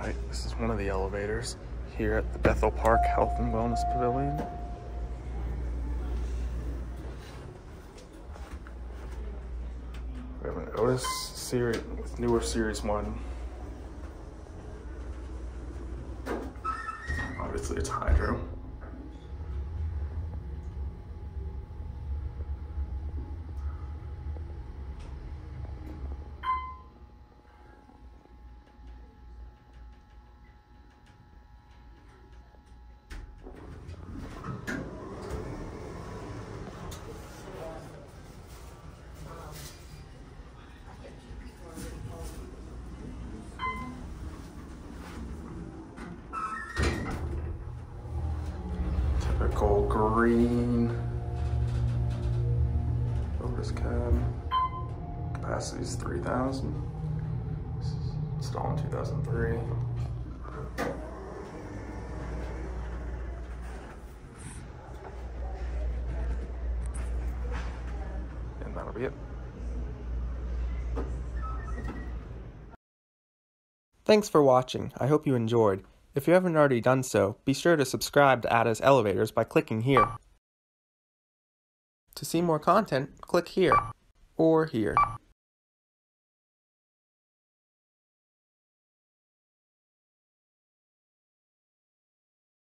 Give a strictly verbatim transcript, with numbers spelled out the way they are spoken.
Alright, this is one of the elevators here at the Bethel Park Health and Wellness Pavilion. We have an Otis Series with newer Series one. Obviously it's hydro. Typical green Otis cab. Capacity is three thousand. Installed in two thousand three. And that'll be it. Thanks for watching. I hope you enjoyed. If you haven't already done so, be sure to subscribe to Atta's Elevators by clicking here. To see more content, click here or here.